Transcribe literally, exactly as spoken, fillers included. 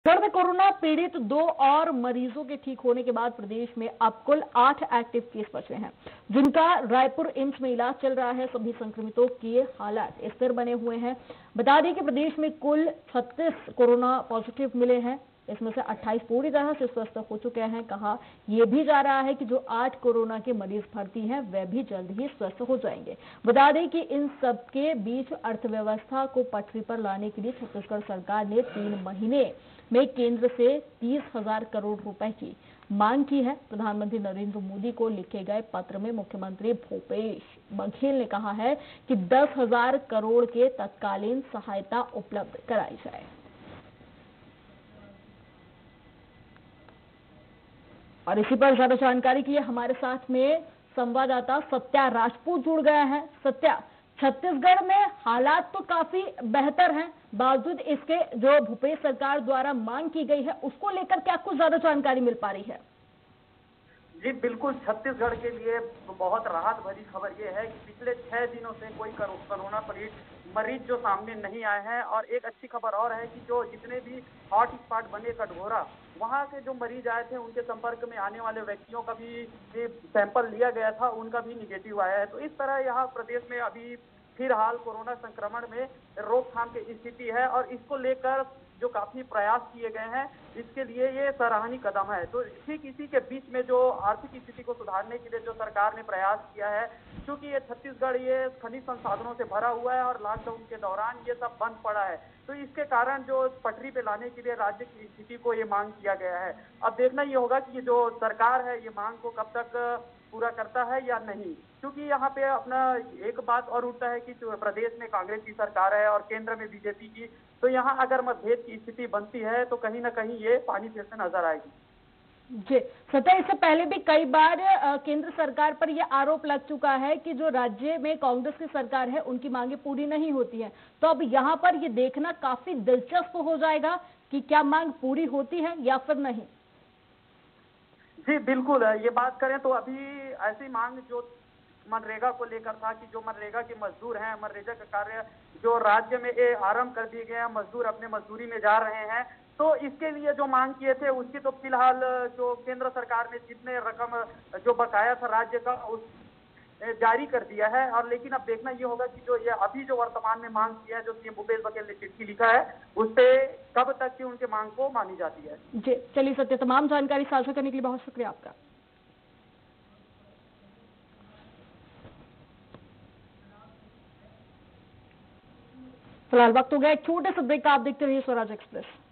छत्तीसगढ़ में कोरोना पीड़ित दो और मरीजों के ठीक होने के बाद प्रदेश में अब कुल आठ एक्टिव केस बचे हैं, जिनका रायपुर एम्स में इलाज चल रहा है। सभी संक्रमितों के हालात स्थिर बने हुए हैं। बता दें कि प्रदेश में कुल छत्तीस कोरोना पॉजिटिव मिले हैं, इसमें से अट्ठाईस पूरी तरह से स्वस्थ हो चुके हैं। कहा यह भी जा रहा है कि जो आठ कोरोना के मरीज भर्ती हैं वह भी जल्द ही स्वस्थ हो जाएंगे। बता दें कि इन सबके बीच अर्थव्यवस्था को पटरी पर लाने के लिए छत्तीसगढ़ सरकार ने तीन महीने में केंद्र से तीस हजार करोड़ रुपए की मांग की है। प्रधानमंत्री नरेंद्र मोदी को लिखे गए पत्र में मुख्यमंत्री भूपेश बघेल ने कहा है कि दस हजार करोड़ के तत्कालीन सहायता उपलब्ध कराई जाए। और इसी पर ज्यादा जानकारी के लिए हमारे साथ में संवाददाता सत्या राजपूत जुड़ गए हैं। सत्या, छत्तीसगढ़ में हालात तो काफी बेहतर हैं, बावजूद इसके जो भूपेश सरकार द्वारा मांग की गई है उसको लेकर क्या कुछ ज्यादा जानकारी मिल पा रही है? जी बिल्कुल, छत्तीसगढ़ के लिए बहुत राहत भरी खबर ये है कि पिछले छह दिनों से कोई कोरोना पीड़ित मरीज जो सामने नहीं आए हैं। और एक अच्छी खबर और है कि जो जितने भी हॉट स्पॉट बने कटघोरा, वहां के जो मरीज आए थे उनके संपर्क में आने वाले व्यक्तियों का भी सैंपल लिया गया था, उनका भी निगेटिव आया है। तो इस तरह यहाँ प्रदेश में अभी फिलहाल कोरोना संक्रमण में रोकथाम की स्थिति है और इसको लेकर जो काफी प्रयास किए गए हैं, इसके लिए ये सराहनीय कदम है। तो ठीक इसी के बीच में जो आर्थिक स्थिति को सुधारने के लिए जो सरकार ने प्रयास किया है, क्योंकि ये छत्तीसगढ़ ये खनिज संसाधनों से भरा हुआ है और लॉकडाउन के दौरान ये सब बंद पड़ा है, तो इसके कारण जो पटरी पे लाने के लिए राज्य की स्थिति को ये मांग किया गया है। अब देखना ये होगा कि ये जो सरकार है ये मांग को कब तक पूरा करता है या नहीं, क्योंकि यहाँ पे अपना एक बात और उठता है कि प्रदेश में कांग्रेस की सरकार है और केंद्र में बीजेपी की, तो यहाँ अगर मतभेद की स्थिति बनती है तो कहीं ना कहीं ये पानी फिर से नजर आएगी। जी सत्या, इससे पहले भी कई बार केंद्र सरकार पर यह आरोप लग चुका है कि जो राज्य में कांग्रेस की सरकार है उनकी मांगे पूरी नहीं होती है। तो अब यहाँ पर यह देखना काफी दिलचस्प हो जाएगा कि क्या मांग पूरी होती है या फिर नहीं। जी बिल्कुल, ये बात करें तो अभी ऐसी मांग जो मनरेगा को लेकर था कि जो मनरेगा के मजदूर हैं, मनरेगा का कार्य जो राज्य में ये आरंभ कर दिए गए हैं, मजदूर अपने मजदूरी में जा रहे हैं, तो इसके लिए जो मांग किए थे उसकी तो फिलहाल जो केंद्र सरकार ने जितने रकम जो बकाया था राज्य का उस जारी कर दिया है। और लेकिन अब देखना ये होगा कि जो ये अभी जो वर्तमान में मांग की है, जो सीएम भूपेश बघेल ने चिट्ठी लिखा है, उस पे कब तक की उनके मांग को मानी जाती है। जी चलिए सत्य, तमाम जानकारी साझा करने के लिए बहुत शुक्रिया आपका। फिलहाल वक्त हो गया एक छोटे से ब्रेक का, आप देखते रहिए स्वराज एक्सप्रेस।